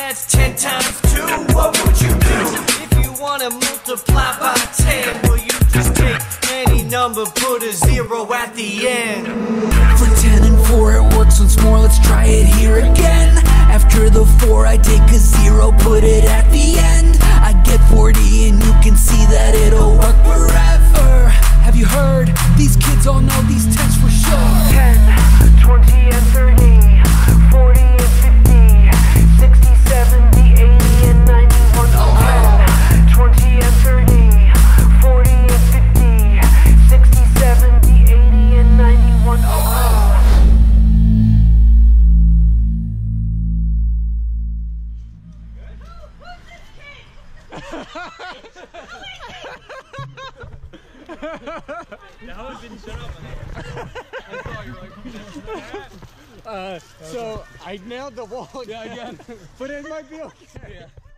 that's 10 times 2. What would you do? If you wanna multiply by 10, well, you just take any number, put a 0 at the end. For 10 and 4 it works once more, let's try it here again. After the 4 I take a 0, put it at the end. I get 40 and you can see that it'll work forever. Have you heard? These kids all know these 10s for sure. 10, 20 and 30, 40 and 50, 60, 70, 80 and 91. Oh, 10, 20 and 30, 40 and 50, 60, 70, 80 and 91. Oh, Now I've been shut up. I thought you were like, so I nailed the wall again, yeah, again. but it might be okay. Yeah.